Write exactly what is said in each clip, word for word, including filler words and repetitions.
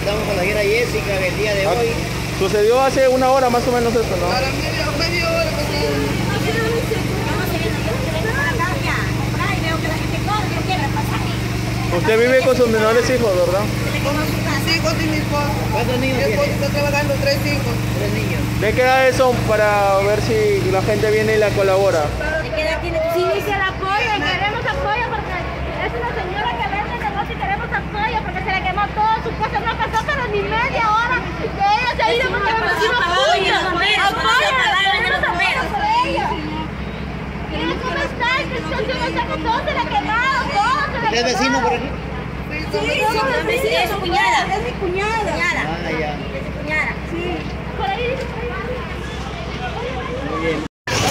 estamos con la señora Jessica el día de hoy. Sucedió hace una hora más o menos esto, ¿no? A la media, media hora. Usted vive con sus menores hijos, ¿verdad? Con sus hijos y mi esposo. ¿Cuántos niños Mi esposo tiene? está trabajando, tres hijos. Tres niños. ¿De qué edad son para ver si la gente viene y la colabora? ¿De qué edad tiene tu hija? Sí, se la apoyo y queremos apoyo porque es una señora que vende negocio y queremos apoyo porque se le quemó todas sus cosas. No pasó pero ni media hora que ella se ha ido porque no recibe apoyo. Apoyo, queremos apoyo por ella. Mira cómo está, esta situación está que todo se le ha quemado, todo se le ha quemado. ¿Usted es vecino por aquí? Sí, somos vecinos, es su cuñada. Es mi cuñada. Ah, ya. Es mi cuñada. Sí. Por ahí dice, por ahí. Muy bien.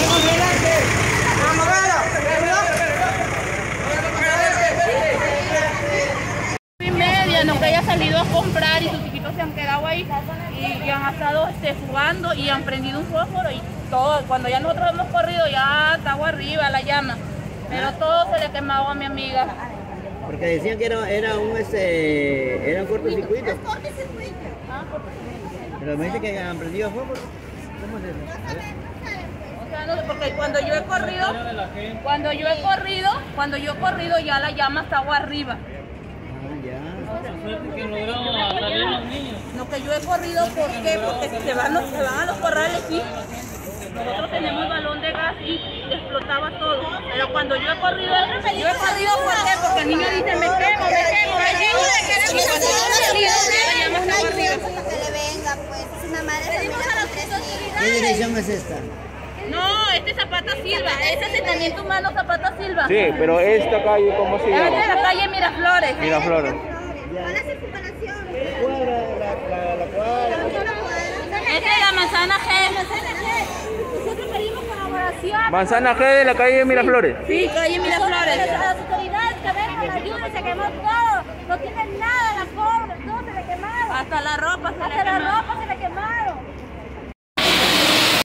Y media, no, que ella ha salido a comprar y sus chiquitos se han quedado ahí y, y han estado este, jugando y han prendido un fósforo y todo. Cuando ya nosotros hemos corrido ya está agua arriba la llama, pero todo se le ha quemado a mi amiga. Porque decían que era, era un este, era un cortocircuito. Ah, Pero me dice que han prendido fuego. ¿Cómo es eso? A ver. o sea, no, porque cuando yo he corrido, cuando yo he corrido, cuando yo he corrido ya la llama está agua arriba. Ah, ya. No, que yo he corrido, ¿por qué? Porque se van, los, se van a los corrales y nosotros tenemos el balón de gas y explotaba todo. Pero cuando yo he corrido, yo he corrido ¿por qué? Porque el niño dice, me quemo, me quemo, me quemo. Y cuando yo he corrido, la llama estaba arriba. Que le venga, pues, es una madre familia. ¿Qué dirección es esta? No, este es Zapata Silva, ese asentamiento humano Zapata Silva. Sí, pero esta calle, ¿cómo se Es de llama? la calle Miraflores. Miraflores. ¿Cuál es la circunvalación? La cuadra, la, la, la cuadra. Esta es la manzana G. Nosotros pedimos colaboración. Manzana G de la calle Miraflores. Sí, calle Miraflores. A las autoridades que vengan, ayuden, se quemó todo. No tienen nada, la pobre, todo se le quemaron. Hasta la ropa se le Hasta la quemó. ropa se le quemaron.